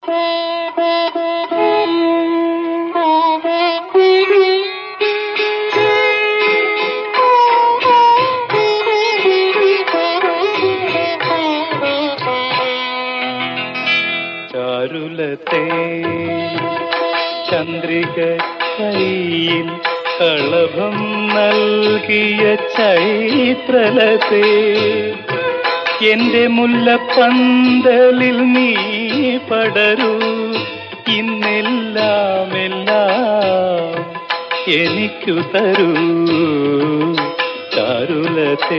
ചാരുലത്തെ ചന്ദ്രിക കൈയിൽ കളഭം നൽകിയ ചൈത്രലത്തെ എന്റെ മുല്ലപ്പന്തലിൽ നീ പടരൂ ഇന്നെല്ലാം എല്ലാം എനിക്കു തരൂ ചാരുലത്തെ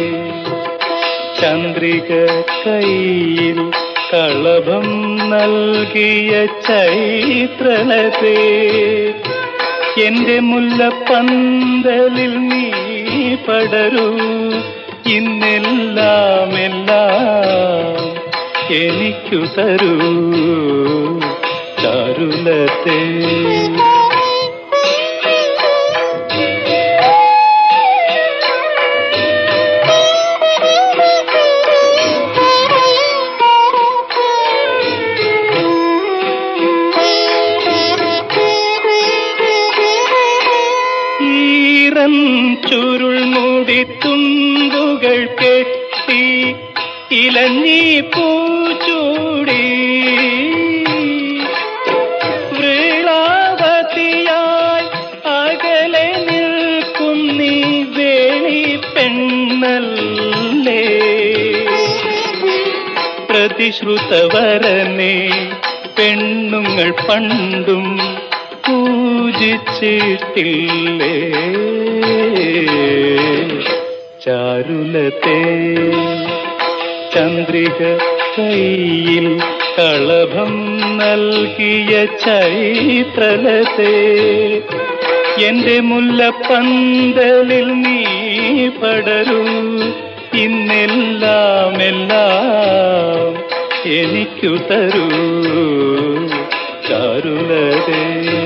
ചന്ദ്രിക കൈയിൽ കളഭം നൽകിയ ചൈത്രലത്തെ എന്റെ മുല്ലപ്പന്തലിൽ നീ പടരൂ ഇന്നെല്ലാം എല്ലാം എനിക്കു തരൂ ചാരുലത്തെ ചുരുൾ മൂടി തുമ്പുകൾ കെട്ടി ഇലഞ്ഞി പൂച്ചൂടി വൃളാവതിയായി അകലെ നിൽക്കുന്നീ വേളി പെണ്ണല്ലേ പ്രതിശ്രുതവരനെ പെണ്ണുങ്ങൾ പണ്ടും പൂജിച്ചിട്ടില്ലേ ചാരുലത്തെ ചന്ദ്രിക കൈയിൽ കളഭം നൽകിയ ചൈത്രലത്തെ എന്റെ മുല്ലപ്പന്തലിൽ നീ പടരൂ ഇന്നെല്ലാം എല്ലാം എനിക്കു തരൂ ചാരുലത്തെ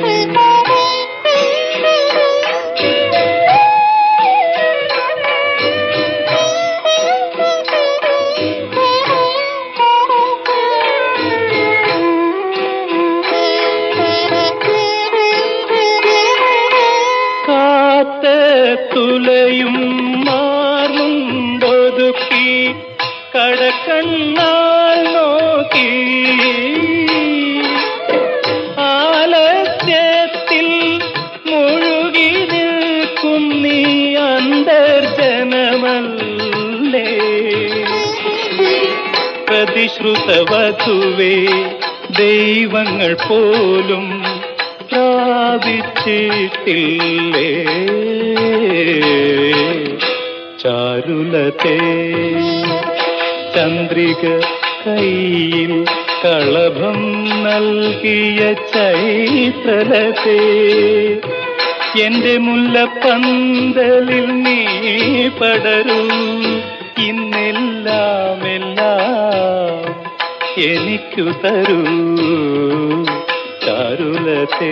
തുലയും മാറുമ്പൊതുക്കി കടക്കണ്ണാൽ നോക്കി ആലസ്യത്തിൽ മുഴുകി നിൽക്കും നീ അന്തർജനമല്ലേ പ്രതിശ്രുതവധുവേ ദൈവങ്ങൾ പോലും പ്രാപിച്ചിട്ടില്ലേ ചാരുലത്തെ ചന്ദ്രിക കൈയിൽ കളഭം നൽകിയ ചൈത്രലത്തെ എന്റെ മുല്ലപ്പന്തലിൽ നീ പടരൂ ഇന്നെല്ലാം എല്ലാം എനിക്കു തരൂ ചാരുലത്തെ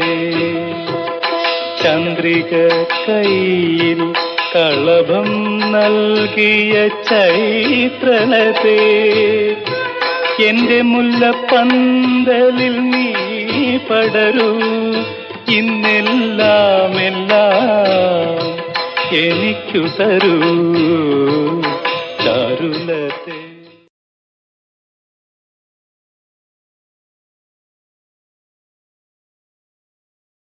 ചന്ദ്രിക കൈയിൽ കളഭം നൽകിയ ചൈത്രലത്തെ എന്റെ മുല്ലപ്പന്തലിൽ നീ പടരൂ ഇന്നെല്ലാം എല്ലാം എനിക്കു തരൂ